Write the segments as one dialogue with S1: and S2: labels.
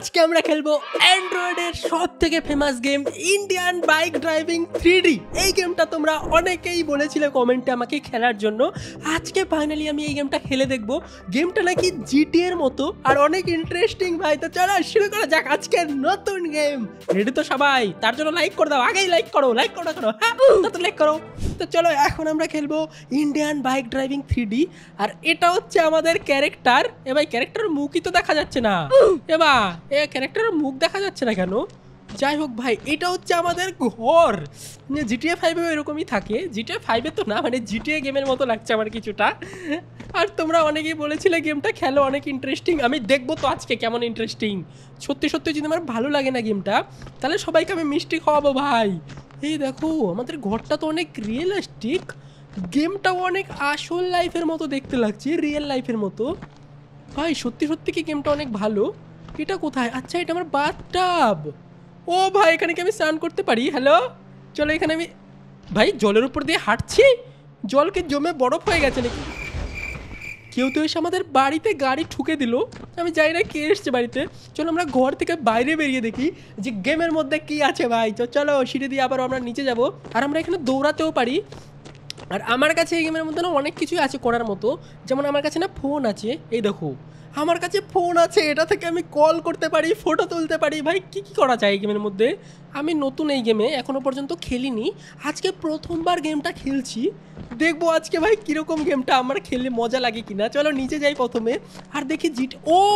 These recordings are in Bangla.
S1: আজকে আমরা খেলবো অ্যান্ড্রয়েডের সবথেকে famous game Indian bike driving 3D। এই গেমটা তোমরা অনেকেই বলেছিলে কমেন্টে আমাকে খেলার জন্য। আজকে ফাইনালি আমি এই গেমটা খেলে দেখবো। গেমটা নাকি জিটিএ এর মতো আর অনেক ইন্টারেস্টিং ভাই। তো চলো শুরু করা যাক আজকের নতুন গেম। রেডি তো সবাই? তার জন্য লাইক করে দাও, আগেই লাইক করো হ্যাঁ তো লাইক করো। তো চলো এখন আমরা খেলবো ইন্ডিয়ান বাইক ড্রাইভিং 3D। আর এটা হচ্ছে আমাদের ক্যারেক্টার। এ ভাই ক্যারেক্টারের মুখই তো দেখা যাচ্ছে না। এবার ক্যারেক্টারের মুখ দেখা যাচ্ছে না কেন? যাই হোক ভাই, এটা হচ্ছে আমাদের ঘর। জিটিএ 5-এও এরকমই থাকে। জিটিএ 5-এ তো না, মানে জিটিএ গেমের মতো লাগছে আমার কিছুটা। আর তোমরা অনেকেই বলেছিলে গেমটা খেলো অনেক ইন্টারেস্টিং। আমি দেখবো তো আজকে কেমন ইন্টারেস্টিং। সত্যি সত্যি যদি আমার ভালো লাগে না গেমটা, তাহলে সবাইকে আমি মিষ্টি খাওয়াবো ভাই। এই দেখো আমাদের ঘরটা তো অনেক রিয়েলিস্টিক। গেমটাও অনেক আসল লাইফের মতো দেখতে লাগছে, রিয়েল লাইফের মতো ভাই। সত্যি সত্যি কি গেমটা অনেক ভালো। এটা কোথায়? আচ্ছা এটা আমার বাথটাব। ও ভাই এখানে কি আমি স্নান করতে পারি? হ্যালো চলো এখানে আমি ভাই জলের উপর দিয়ে হাঁটছি। জলকে জমে বরফ হয়ে গেছে নাকি? কেউ তো এসে আমাদের বাড়িতে গাড়ি ঠুকে দিল। আমি জানি না কে এসছে বাড়িতে। চলো আমরা ঘর থেকে বাইরে বেরিয়ে দেখি যে গেমের মধ্যে কি আছে ভাই। তো চলো সিঁড়ি দিয়ে আবার আমরা নিচে যাব। আর আমরা এখানে দৌড়াতেও পারি। আর আমার কাছে এই গেমের মধ্যে না অনেক কিছুই আছে করার মতো। যেমন আমার কাছে না ফোন আছে। এই দেখো আমার কাছে ফোন আছে, এটা থেকে আমি কল করতে পারি, ফটো তুলতে পারি। ভাই কি কি করা যায় এই গেমের মধ্যে? আমি নতুন এই গেমে এখনো পর্যন্ত খেলিনি। আজকে প্রথমবার গেমটা খেলছি। দেখবো আজকে ভাই কিরকম গেমটা আমার খেলে মজা লাগে কিনা। চলো নিচে যাই প্রথমে আর দেখি জিট।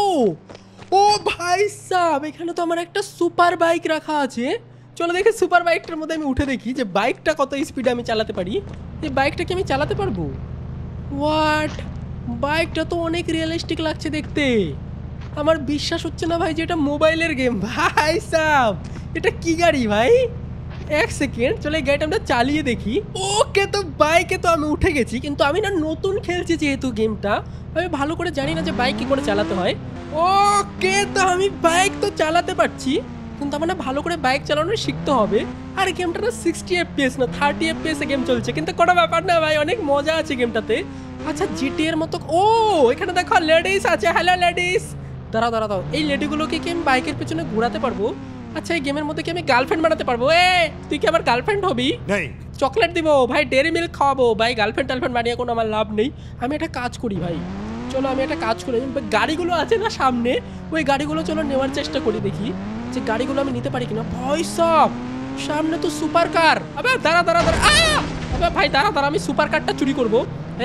S1: ও ভাই সাব, এখানে তো আমার একটা সুপার বাইক রাখা আছে। চলো দেখি সুপার বাইকটার মধ্যে আমি উঠে দেখি যে বাইকটা কত স্পিডে আমি চালাতে পারি। এই বাইকটা কি আমি চালাতে পারবো? হোয়াট, বাইকটা তো অনেক রিয়েলিস্টিক লাগছে দেখতে। আমার বিশ্বাস হচ্ছে না ভাই যে এটা মোবাইলের গেম। ভাই সাব এটা কি গাড়ি ভাই? এক সেকেন্ড, চলো এই গাড়িটা আমরা চালিয়ে দেখি। ওকে তো বাইকে তো আমি উঠে গেছি, কিন্তু আমি না নতুন খেলছি যেহেতু গেমটা, আমি ভালো করে জানি না যে বাইক কি করে চালাতে হয়। ওকে তো আমি বাইক তো চালাতে পারছি, কিন্তু আমার না ভালো করে বাইক চালানো শিখতে হবে। আর গেমটা না 60 FPS না 30 FPS এ গেম চলছে, কিন্তু কোনো ব্যাপার না ভাই, অনেক মজা আছে গেমটাতে। আচ্ছা জিটিএ এর মতো। ও এখানে দেখো লেডিস আছে। হ্যালো লেডিস, দাঁড়াও এই লেডিগুলোকে কি আমি বাইকের পেছনে ঘোরাতে পারবো? আচ্ছা এই গেমের মধ্যে কি আমি গার্লফ্রেন্ড বানাতে পারবো? তুই কি আমার গার্লফ্রেন্ড হবি? চকলেট দিব ভাই, ডেয়ারি মিল্ক খাওয়াবো ভাই। গার্লফ্রেন্ড বানিয়ে কোনো আমার লাভ নেই। আমি একটা কাজ করি ভাই, চলো আমি একটা কাজ করি। গাড়িগুলো আছে না সামনে, ওই গাড়িগুলো চলো নেওয়ার চেষ্টা করি, দেখি যে গাড়িগুলো আমি নিতে পারি কিনা। ভাই সব সামনে তো সুপার কার। আবে দাঁড়া আবে ভাই দাঁড়া আমি সুপার কারটা চুরি করবো।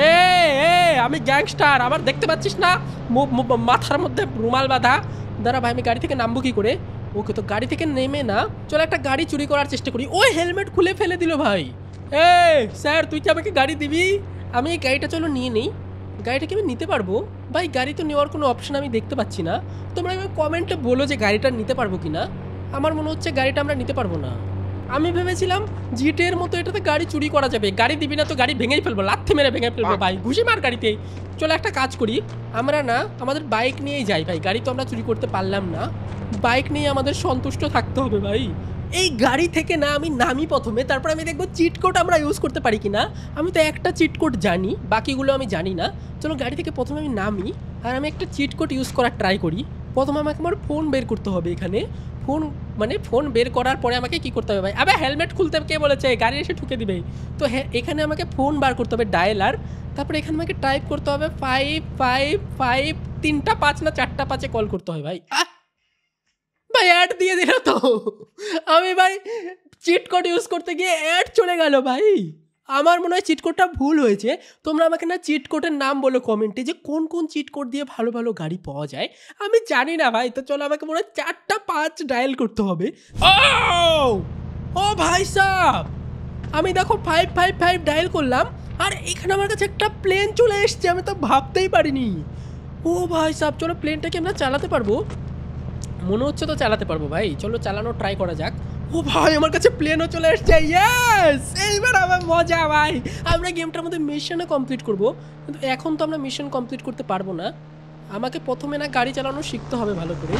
S1: আমি গ্যাংস্টার, আমার দেখতে পাচ্ছিস না মাথার মধ্যে রুমাল বাঁধা। দাঁড়া ভাই আমি গাড়ি থেকে নামবো কি করে? ওকে তো গাড়ি থেকে নেমে না চলো একটা গাড়ি চুরি করার চেষ্টা করি। ওই হেলমেট খুলে ফেলে দিল ভাই। স্যার তুই কি আমাকে গাড়ি দিবি? আমি এই গাড়িটা চলো নিয়ে নেই। গাড়িটা কি আমি নিতে পারবো? ভাই গাড়ি তো নেওয়ার কোনো অপশন আমি দেখতে পাচ্ছি না। তোমরা কমেন্টে বলো যে গাড়িটা নিতে পারবো কিনা। আমার মনে হচ্ছে গাড়িটা আমরা নিতে পারবো না। আমি ভেবেছিলাম জিটিএ এর মতো এটাতে গাড়ি চুরি করা যাবে। গাড়ি দিবি না তো গাড়ি ভেঙেই ফেলবো, লাথি মেরে ভেঙে ফেলবো ভাই, ঘুষি মার গাড়িতে। চলো একটা কাজ করি, আমরা না আমাদের বাইক নিয়েই যাই ভাই। গাড়ি তো আমরা চুরি করতে পারলাম না, বাইক নিয়ে আমাদের সন্তুষ্ট থাকতে হবে ভাই। এই গাড়ি থেকে না আমি নামি প্রথমে, তারপর আমি দেখবো চিট কোড আমরা ইউজ করতে পারি কিনা। আমি তো একটা চিট কোড জানি, বাকিগুলো আমি জানি না। চলো গাড়ি থেকে প্রথমে আমি নামি আর আমি একটা চিট কোড ইউজ করার ট্রাই করি। প্রথমে আমাকে আমার ফোন বের করতে হবে। এখানে ফোন বের করার পরে আমাকে কি করতে হবে ভাই? আবে হেলমেট খুলতে কে বলেছে? গাড়ি এসে ঠুকে দিবে। তো হ্যাঁ এখানে আমাকে ফোন বার করতে হবে, ডায়ালার। তারপরে এখানে আমাকে টাইপ করতে হবে 555 3টা 5 না 4টা 5-এ কল করতে হয় ভাই। ভাই অ্যাড দিয়ে দিল তো। আমি ভাই চিট কোড ইউজ করতে গিয়ে অ্যাড চলে গেল ভাই। আমার মনে হয় চিট কোডটা ভুল হয়েছে। তোমরা আমাকে না চিট কোডের নাম বলো কমেন্টে, যে কোন কোন চিট কোড দিয়ে ভালো ভালো গাড়ি পাওয়া যায়। আমি জানি না ভাই। তো চলো আমাকে মনে হয় 4টা 5 ডায়াল করতে হবে। ও ভাই সাব, আমি দেখো 555 ডায়াল করলাম আর এখানে আমার কাছে একটা প্লেন চলে এসছে। আমি তো ভাবতেই পারিনি। ও ভাই সাব চলো প্লেনটাকে আমরা চালাতে পারবো? মনে হচ্ছে তো চালাতে পারবো ভাই। চলো চালানো ট্রাই করা যাক। ও ভাই আমার কাছে প্লেনও চলে এসছে। ইয়েস, এইবার আমার মজা ভাই। আমরা গেমটার মধ্যে মিশনও কমপ্লিট করব, কিন্তু এখন তো আমরা মিশন কমপ্লিট করতে পারবো না। আমাকে প্রথমে না গাড়ি চালানো শিখতে হবে ভালো করে।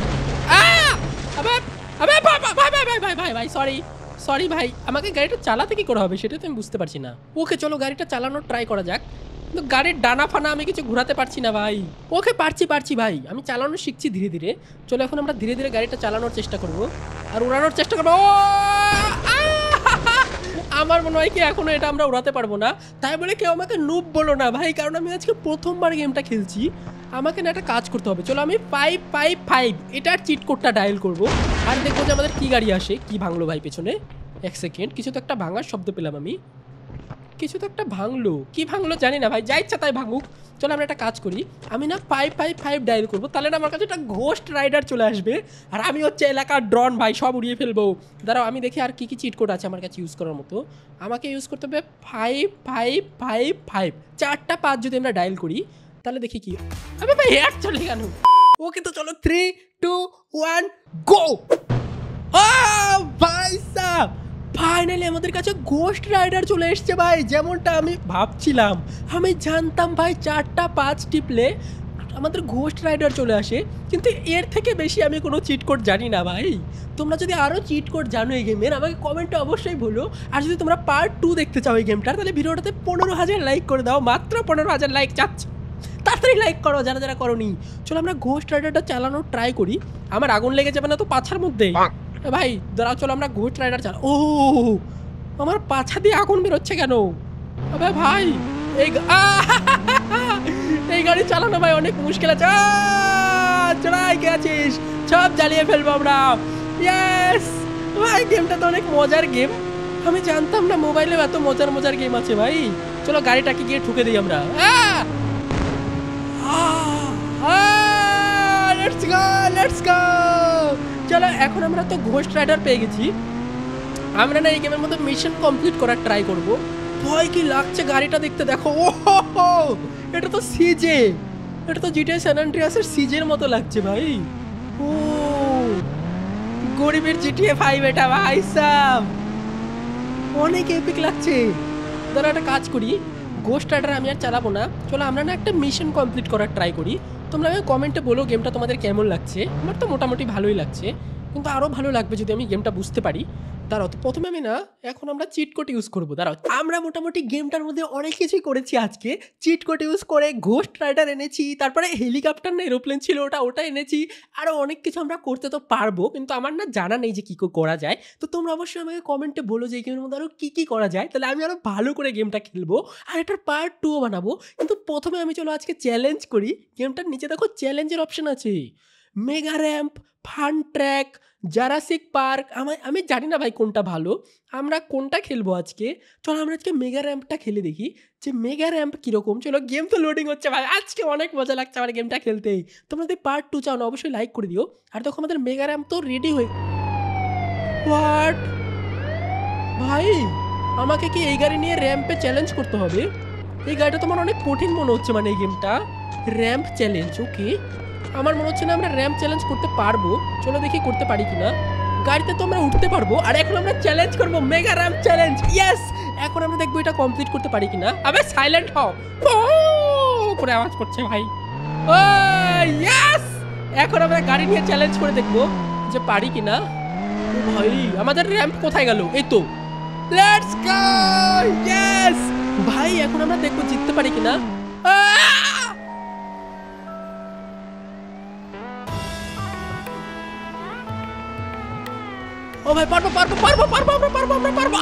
S1: ভাই সরি ভাই, আমাকে গাড়িটা চালাতে কি করা হবে সেটা তো আমি বুঝতে পারছি না। ওকে চলো গাড়িটা চালানোর ট্রাই করা যাক। কিন্তু গাড়ির ডানা ফানা আমি কিছু ঘোরাতে পারছি না ভাই। ওকে পারছি ভাই, আমি চালানো শিখছি ধীরে ধীরে। চলো এখন আমরা ধীরে ধীরে গাড়িটা চালানোর চেষ্টা করব আর উড়ানোর চেষ্টা করবো। আমার মনে হয় কি এখনো এটা আমরা উড়াতে পারবো না, তাই বলে কেউ আমাকে নুব বলো না ভাই, কারণ আমি আজকে প্রথমবার গেমটা খেলছি। আমাকে না একটা কাজ করতে হবে। চলো আমি 555 এটার চিট কোডটা ডায়াল করবো আর দেখবো যে আমাদের কি গাড়ি আসে। কি ভাঙলো ভাই পেছনে? এক সেকেন্ড, কিছু তো একটা ভাঙার শব্দ পেলাম আমি। কিছু তো একটা ভাঙলো, কি ভাঙলো জানি না ভাই, যা ইচ্ছা তাই ভাঙুক। চলো আমরা একটা কাজ করি, আমি না 555 ডায়াল করবো, তাহলে না আমার কাছে একটা ঘোস্ট রাইডার চলে আসবে আর আমি হচ্ছে এলাকার ড্রন ভাই, সব উড়িয়ে ফেলবো। দাঁড়াও আমি দেখি আর কি কি চিট কোড আছে আমার কাছে ইউজ করার মতো। আমাকে ইউজ করতে হবে 5555, 4টা 5 যদি আমরা ডায়াল করি তাহলে দেখি কি। আবে ভাই হ্যাট চলে গেল। ওকে তো চলো 3 2 1 গো। ভাই সাব ফাইনালি আমাদের কাছে ঘোস্ট রাইডার চলে এসছে ভাই, যেমনটা আমি ভাবছিলাম। আমি জানতাম ভাই 4টা 5 টিপলে আমাদের ঘোস্ট রাইডার চলে আসে, কিন্তু এর থেকে বেশি আমি কোনো চিট কোড জানি না ভাই। তোমরা যদি আরও চিট কোড জানো এই গেমের আমাকে কমেন্টে অবশ্যই বলো। আর যদি তোমরা পার্ট 2 দেখতে চাও এই গেমটার, তাহলে ভিডিওটাতে 15,000 লাইক করে দাও। মাত্র 15,000 লাইক চাচ্ছ, তাড়াতাড়ি লাইক করো যারা যারা করোনি। চলো আমরা ঘোস্ট রাইডারটা চালানোর ট্রাই করি। আমার আগুন লেগে যাবে না তো পাছার মধ্যে? ভাই দাঁড়াও, চলো আমরা ঘোস্ট রাইডার চালা। ও আমার পাছা দিয়ে আগুন বেরোচ্ছে কেন? আবে ভাই এই গাড়ি চালানো ভাই অনেক মুশকিল আছে। চড়াই গেছিস, সব জ্বালিয়ে ফেলবো আমরা। ইয়েস ভাই, গেমটা তো অনেক মজার গেম। আমি জানতাম না মোবাইলে এত মজার মজার গেম আছে ভাই। চলো গাড়িটাকে গিয়ে ঠুকে দিই আমরা। Let's go. চলো এখন আমরা তো ঘোস্ট রাইডার পেয়ে গেছি, আমরা না এই গেমের মধ্যে মিশন কমপ্লিট করার ট্রাই করব। ভয় কি লাগছে গাড়িটা দেখতে, দেখো। ও এটা তো সিজে, এটা তো জিটিএ স্যান আন্দ্রেয়াসের সিজের মতো লাগছে ভাই। ও গরিবের জিটিএ 5 এটা ভাই সাব, অনেক এপিক লাগছে। দাঁড়া একটা কাজ করি, ঘোস্ট রাইডার আমি আর চালাবো না। চলো আমরা না একটা মিশন কমপ্লিট করার ট্রাই করি। তোমরা আমাকে কমেন্টে বলো গেমটা তোমাদের কেমন লাগছে। আমার তো মোটামুটি ভালোই লাগছে, কিন্তু আরও ভালো লাগবে যদি আমি গেমটা বুঝতে পারি। দাঁড়াও তো প্রথমে আমি না এখন আমরা চিট কোড ইউজ করবো। দাঁড়াও, আমরা মোটামুটি গেমটার মধ্যে অনেক কিছুই করেছি আজকে। চিট কোড ইউজ করে ঘোস্ট রাইডার এনেছি, তারপরে হেলিকপ্টার না এরোপ্লেন ছিল ওটা এনেছি। আরও অনেক কিছু আমরা করতে তো পারবো, কিন্তু আমার না জানা নেই যে কী করা যায়। তো তোমরা অবশ্যই আমাকে কমেন্টে বলো যে এই গেমের মধ্যে আরও কী করা যায়, তাহলে আমি আরও ভালো করে গেমটা খেলবো আর এটার পার্ট 2 বানাবো। কিন্তু প্রথমে আমি চলো আজকে চ্যালেঞ্জ করি। গেমটার নিচে দেখো চ্যালেঞ্জের অপশন আছে, mega ramp, fun track, Jurassic Park. আমি জানি না ভাই কোনটা ভালো, আমরা কোনটা খেলবো আজকে। চলো আমরা আজকে মেগা র্যাম্পটা খেলে দেখি যে মেগা র্যাম্প কীরকম। চলো গেম তো লোডিং হচ্ছে ভাই, আজকে অনেক মজা লাগছে আমার গেমটা খেলতেই। তোমরা যদি পার্ট 2 চাও না অবশ্যই লাইক করে দিও। আর দেখো আমাদের মেগা র্যাম্প তো রেডি হয়ে। হোয়াট ভাই, আমাকে কি এই গাড়ি নিয়ে র্যাম্পে চ্যালেঞ্জ করতে হবে? এই গাড়িটা তোমার অনেক কঠিন মনে হচ্ছে, মানে এই গেমটা র্যাম্প চ্যালেঞ্জ। ওকে আমার মনে হচ্ছে না আমরা র্যাম্প চ্যালেঞ্জ করতে পারবো। চলো দেখি করতে পারি কিনা। গাড়িতে তো আমরা উঠতে পারবো, আর এখন আমরা চ্যালেঞ্জ করবো মেগা র্যাম্প চ্যালেঞ্জ। ইয়েস, এখন আমরা দেখবো এটা কমপ্লিট করতে পারি কিনা। আবে সাইলেন্ট হও, করে আওয়াজ করছে ভাই। ও ইয়েস, এখন আমরা গাড়ি নিয়ে চ্যালেঞ্জ করে দেখবো যে পারি কিনা। ও ভাই আমাদের র্যাম্প কোথায় গেল? এই তো, লেটস গো। ইয়েস ভাই, এখন আমরা দেখবো জিততে পারি কিনা। ও ভাই পারবো পারবো পারবো পারবো আমরা পারবো আমরা পারবো।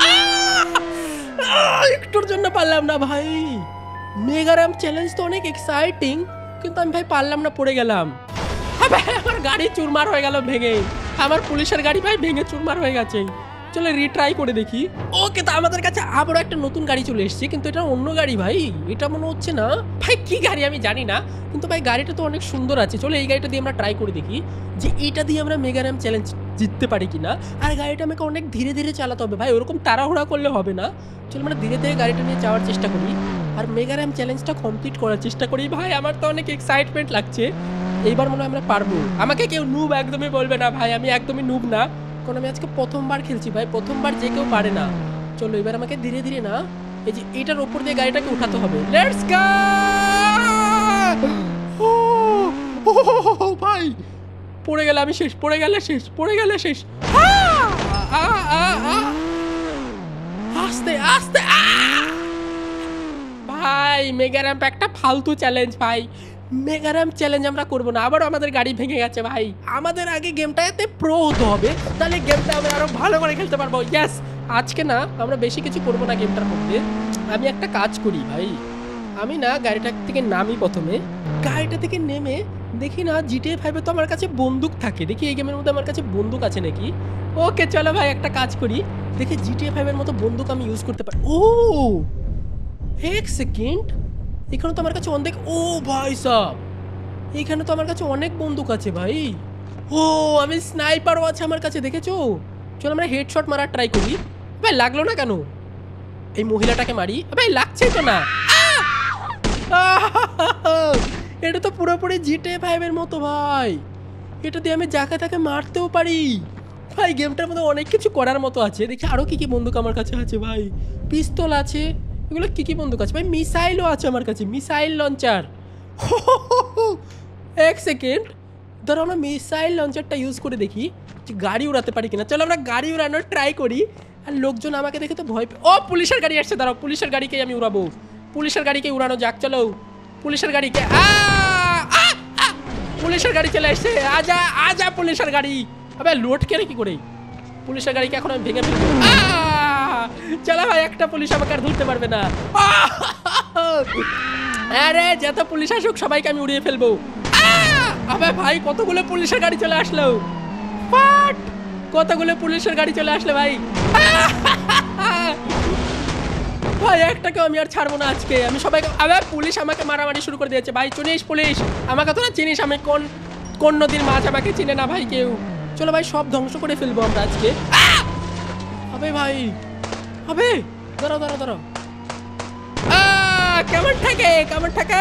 S1: একটুর জন্য পারলাম না ভাই। মেগা র্যাম্প চ্যালেঞ্জ তো অনেক এক্সাইটিং, কিন্তু আমি ভাই পারলাম না, পড়ে গেলাম। আমার গাড়ি চুরমার হয়ে গেল ভেঙে, আমার পুলিশের গাড়ি ভাই ভেঙে চুরমার হয়ে গেছে। চলো রিট্রাই করে দেখি। ওকে তো আমাদের কাছে আবারও একটা নতুন গাড়ি চলে এসেছে, কিন্তু এটা অন্য গাড়ি ভাই। এটা মনে হচ্ছে না ভাই কি গাড়ি আমি জানি না, কিন্তু ভাই গাড়িটা তো অনেক সুন্দর আছে। চলো এই গাড়িটা দিয়ে আমরা ট্রাই করে দেখি যে এটা দিয়ে আমরা মেগা র্যাম্প চ্যালেঞ্জ জিততে পারি কিনা। আর গাড়িটা আমাকে অনেক ধীরে ধীরে চালাতে হবে ভাই, ওরকম তাড়াহুড়া করলে হবে না। চলো আমরা ধীরে ধীরে গাড়িটা নিয়ে যাওয়ার চেষ্টা করি আর মেগা র্যাম্প চ্যালেঞ্জটা কমপ্লিট করার চেষ্টা করি। ভাই আমার তো অনেক এক্সাইটমেন্ট লাগছে, এইবার মনে হয় আমরা পারবো। আমাকে কেউ নুব একদমই বলবে না ভাই, আমি একদমই নুব না, কারণ আমি আজকে প্রথমবার খেলছি ভাই, প্রথমবার যে কেউ পারে না। চলো এবার আমাকে ধীরে ধীরে না এই যে এটার উপর দিয়ে গাড়িটাকে উঠাতে হবে। লেটস গো ভাই, পড়ে গেলে আমি শেষ, পড়ে গেলে শেষ, পড়ে গেলে শেষ। আস্তে আস্তে ভাই মেগা র্যাম্প একটা ফালতু চ্যালেঞ্জ ভাই, মেগা র্যাম্প চ্যালেঞ্জ আমরা করবো না। আবারও আমাদের গাড়ি ভেঙে গেছে ভাই। আমাদের আগে গেমটাতে প্রো হতে হবে, তাহলে গেমটা আমরা আরো ভালো করে খেলতে পারবো। ইয়েস, আজকে না আমরা বেশি কিছু করবো না গেমটার মধ্যে। আমি একটা কাজ করি ভাই, আমি না গাড়িটা থেকে নামি, প্রথমে গাড়িটা থেকে নেমে দেখি না GTA 5 তো আমার কাছে বন্দুক থাকে, দেখি এই গেমের মধ্যে আমার কাছে বন্দুক আছে নাকি। ওকে চলো ভাই একটা কাজ করি, দেখি GTA 5 এর মতো বন্দুক আমি ইউজ করতে পারি। ও এক সেকেন্ড, এখানে তো আমার কাছে অনেক, ও ভাই সাব এখানে তো আমার কাছে অনেক বন্দুক আছে ভাই। ও আমি স্নাইপারও আছে আমার কাছে, দেখেছো? চলো আমরা হেডশট মারার ট্রাই করি। ভাই লাগলো না কেন? এই মহিলাটাকে মারি। ভাই লাগছেই তো না। এটা তো পুরোপুরি GTA 5 এর মতো ভাই, এটা দিয়ে আমি যাকে তাকে মারতেও পারি ভাই। গেমটার মধ্যে অনেক কিছু করার মতো আছে। দেখি আরো কি কি বন্দুক আমার কাছে আছে ভাই। পিস্তল আছে, এগুলো কি কি বন্দুক আছে ভাই? মিসাইলও আছে আমার কাছে, মিসাইল লঞ্চার। এক সেকেন্ড ধরো আমরা মিসাইল লঞ্চারটা ইউজ করে দেখি যে গাড়ি উড়াতে পারি কিনা। চলো আমরা গাড়ি উড়ানোর ট্রাই করি। আর লোকজন আমাকে দেখে তো ভয় ও পুলিশের গাড়ি আসছে, দাঁড়াও পুলিশের গাড়িকেই আমি উড়াবো। পুলিশের গাড়িকে উড়ানো যাক, চলো পুলিশের গাড়িকে। পুলিশের গাড়ি চলে এসছে, আজা আজা পুলিশের গাড়ি। আবে লোড কেন কি করে? পুলিশের গাড়িকে এখন আমি ভেঙে ফেলবো। চলো ভাই, একটা পুলিশ আমাকে আর ধরতে পারবে না। আরে যত পুলিশ আসুক সবাইকে আমি উড়িয়ে ফেলবো। আবে ভাই কতগুলো পুলিশের গাড়ি চলে আসলো, কতগুলো পুলিশের গাড়ি চলে আসলো ভাই। ভাই একটাকেও আমি আর ছাড়বো না আজকে। আমি সবাইকে, আবার পুলিশ আমাকে মারামারি শুরু করে দিয়েছে ভাই। চিনিস পুলিশ আমাকে? তোরা চিনিস আমি কোন নদীর মাছ? আমাকে চিনে না ভাই কেউ। চলো ভাই সব ধ্বংস করে ফেলবো আমরা আজকে। আবে ভাই, আবে দাঁড়াও দাঁড়াও দাঁড়াও। কেমন থাকে কেমন থাকে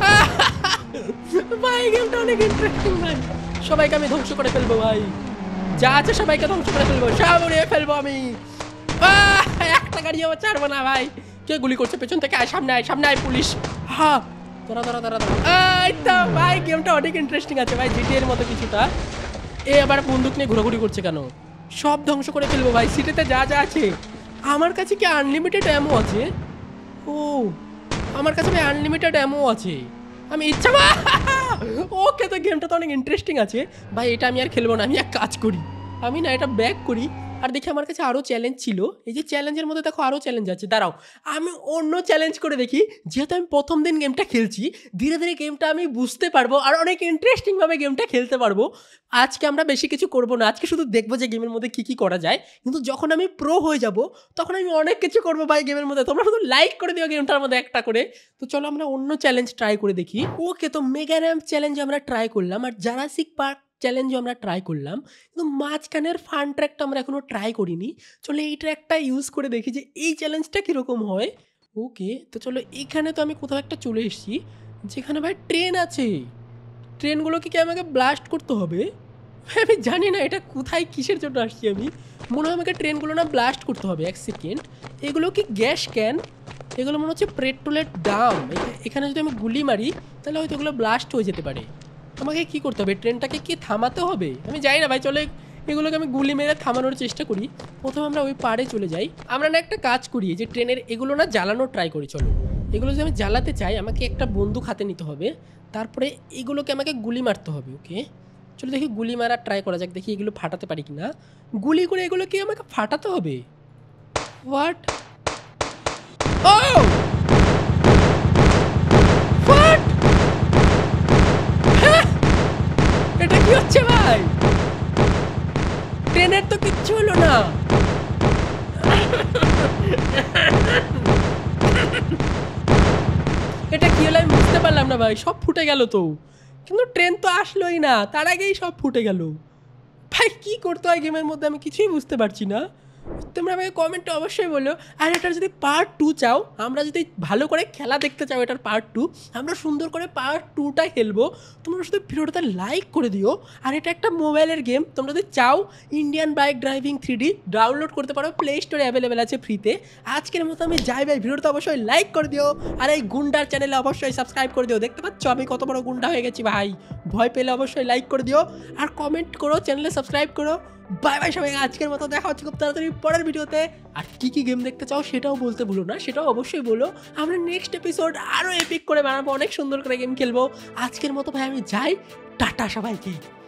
S1: ভাই? গেমটা অনেক ইন্টারেস্টিং ভাই। সবাইকে আমি ধ্বংস করে ফেলবো ভাই, যা আছে সবাইকে ধ্বংস করে ফেলবো, সব উড়িয়ে ফেলবো আমি। একটা গাড়ি আমার ছাড়বো না ভাই। কে গুলি করছে পেছন থেকে? আয় সামনে, আয় সামনে আয় পুলিশ। হ্যাঁ দাঁড়া দাঁড়া দাঁড়া দাঁড়া। এই তো ভাই গেমটা অনেক ইন্টারেস্টিং আছে ভাই, GTA এর মতো কিছুটা। এ আবার বন্দুক নিয়ে ঘোরাঘুরি করছে কেন? সব ধ্বংস করে ফেলবো ভাই। সিটিতে যা যা আছে আমার কাছে কি আনলিমিটেড অ্যামো আছে? ও আমার কাছে ভাই আনলিমিটেড অ্যামো আছে। আমি ইচ্ছা ওকে, তো গেমটা তো অনেক ইন্টারেস্টিং আছে ভাই। এটা আমি আর খেলবো না, আমি এক কাজ করি, আমি না এটা ব্যাক করি। আর দেখি আমার কাছে আরও চ্যালেঞ্জ ছিল, এই যে চ্যালেঞ্জের মধ্যে দেখো আরও চ্যালেঞ্জ আছে। দাঁড়াও আমি অন্য চ্যালেঞ্জ করে দেখি। যেহেতু আমি প্রথম দিন গেমটা খেলছি, ধীরে ধীরে গেমটা আমি বুঝতে পারবো আর অনেক ইন্টারেস্টিংভাবে গেমটা খেলতে পারবো। আজকে আমরা বেশি কিছু করবো না, আজকে শুধু দেখবো যে গেমের মধ্যে কী কী করা যায়। কিন্তু যখন আমি প্রো হয়ে যাব তখন আমি অনেক কিছু করবো ভাই গেমের মধ্যে। তোমরা শুধু লাইক করে দিও গেমটার মধ্যে একটা করে। তো চলো আমরা অন্য চ্যালেঞ্জ ট্রাই করে দেখি। ওকে, তো মেগা র্যাম্প চ্যালেঞ্জ আমরা ট্রাই করলাম আর জারাসিক পার্ক চ্যালেঞ্জও আমরা ট্রাই করলাম, কিন্তু মাঝখানের ফান ট্র্যাকটা আমরা এখনও ট্রাই করিনি। চলো এই ট্র্যাকটা ইউজ করে দেখি যে এই চ্যালেঞ্জটা কীরকম হয়। ওকে, তো চলো এখানে তো আমি কোথাও একটা চলে এসেছি যেখানে ভাই ট্রেন আছে। ট্রেনগুলোকে কি আমাকে ব্লাস্ট করতে হবে? আমি জানি না এটা কোথায় কিসের জন্য আসছি আমি। মনে হয় আমাকে ট্রেনগুলো না ব্লাস্ট করতে হবে। এক সেকেন্ড, এগুলো কি গ্যাস ক্যান? এগুলো মনে হচ্ছে পেট্রোলের দাম। এখানে যদি আমি গুলি মারি তাহলে হয়তো এগুলো ব্লাস্ট হয়ে যেতে পারে। আমাকে কি করতে হবে? ট্রেনটাকে কি থামাতে হবে? আমি জানি না ভাই। চলে এগুলোকে আমি গুলি মেরে থামানোর চেষ্টা করি। প্রথমে আমরা ওই পাড়ে চলে যাই। আমরা না একটা কাজ করি, যে ট্রেনের এগুলো না জ্বালানোর ট্রাই করি। চলো এগুলো যদি আমি জ্বালাতে চাই আমাকে একটা বন্দুক হাতে নিতে হবে, তারপরে এগুলোকে আমাকে গুলি মারতে হবে। ওকে চলো দেখি গুলি মারার ট্রাই করা যাক, দেখি এগুলো ফাটাতে পারি কিনা। গুলি করে এগুলোকে আমাকে ফাটাতে হবে। হোয়াট? ও এটা কি হচ্ছে ভাই? ট্রেনের তো কিচ্ছু হলো না। এটা কি হলো আমি বুঝতে পারলাম না ভাই। সব ফুটে গেল তো, কিন্তু ট্রেন তো আসলোই না, তার আগেই সব ফুটে গেল। ভাই কি করতে হয় গেমের মধ্যে আমি কিছুই বুঝতে পারছি না। তোমরা আমাকে কমেন্টে অবশ্যই বলো। আর এটার যদি পার্ট 2 চাও, আমরা যদি ভালো করে খেলা দেখতে চাও এটার পার্ট 2, আমরা সুন্দর করে পার্ট 2টা খেলবো। তোমরা শুধু ভিডিওটাতে লাইক করে দিও। আর এটা একটা মোবাইলের গেম, তোমরা যদি চাও Indian bike driving 3D download করতে পারো, প্লে স্টোরে অ্যাভেলেবেল আছে ফ্রিতে। আজকের মতো আমি যাই ভাই, ভিডিওটা অবশ্যই লাইক করে দিও। আর এই গুন্ডার চ্যানেলে অবশ্যই সাবস্ক্রাইব করে দিও। দেখতে পাচ্ছ আমি কত বড় গুন্ডা হয়ে গেছি ভাই। ভয় পেলে অবশ্যই লাইক করে দিও আর কমেন্ট করো, চ্যানেলে সাবস্ক্রাইব করো। বাই বাই সবাই, আজকের মতো দেখা হচ্ছে খুব তাড়াতাড়ি পরের ভিডিওতে। আর কি কি গেম দেখতে চাও সেটাও বলতে ভুলো না, সেটাও অবশ্যই বলো। আমরা নেক্সট এপিসোড আরো এপিক করে বানাবো, অনেক সুন্দর করে গেম খেলবো। আজকের মতো ভাই আমি যাই, টাটা সবাইকে।